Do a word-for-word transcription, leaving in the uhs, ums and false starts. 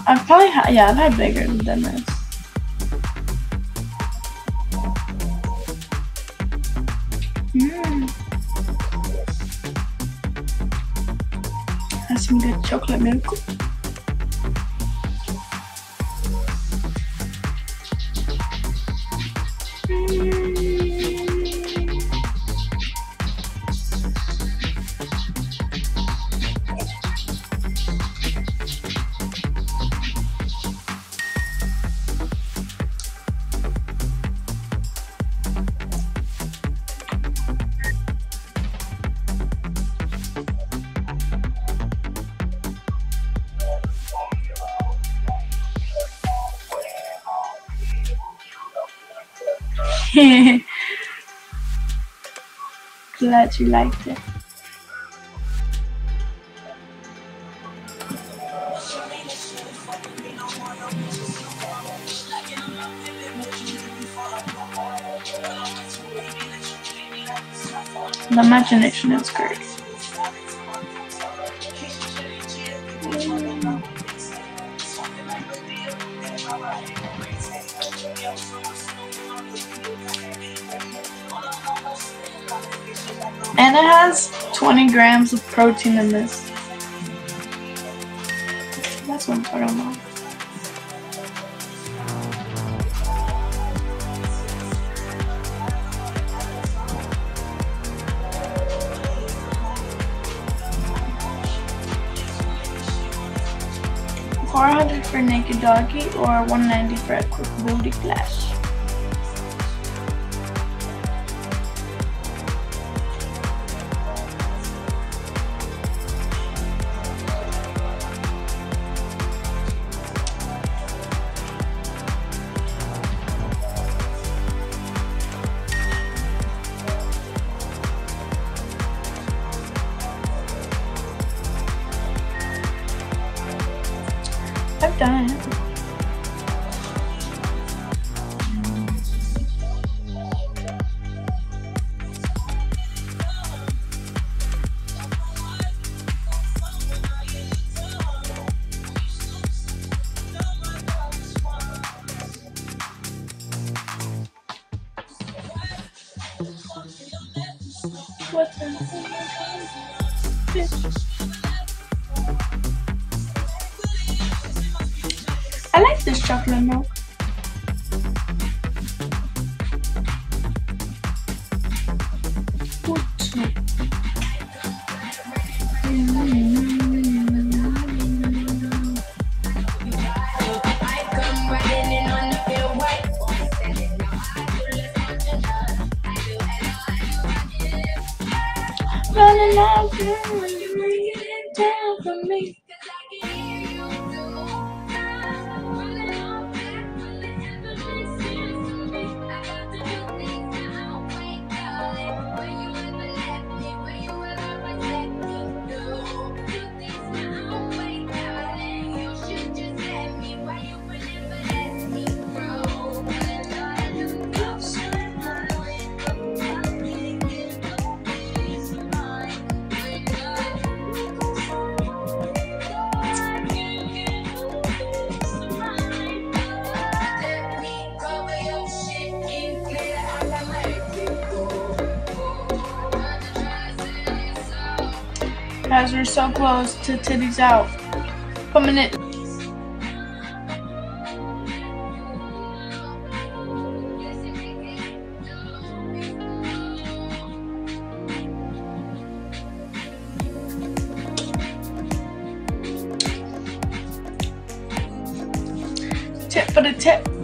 I've probably had, yeah, I've had bigger than this. Mmm. Has some good chocolate milk. Glad you liked it. The imagination is great. And it has twenty grams of protein in this. That's what I'm talking about. four hundred for naked doggy or one ninety for a quick booty flash. I've done it. What the bitch? I like this chocolate milk. Running out when you bring it down for me. Guys, we're so close to titties out. Coming in. Tip for the tip.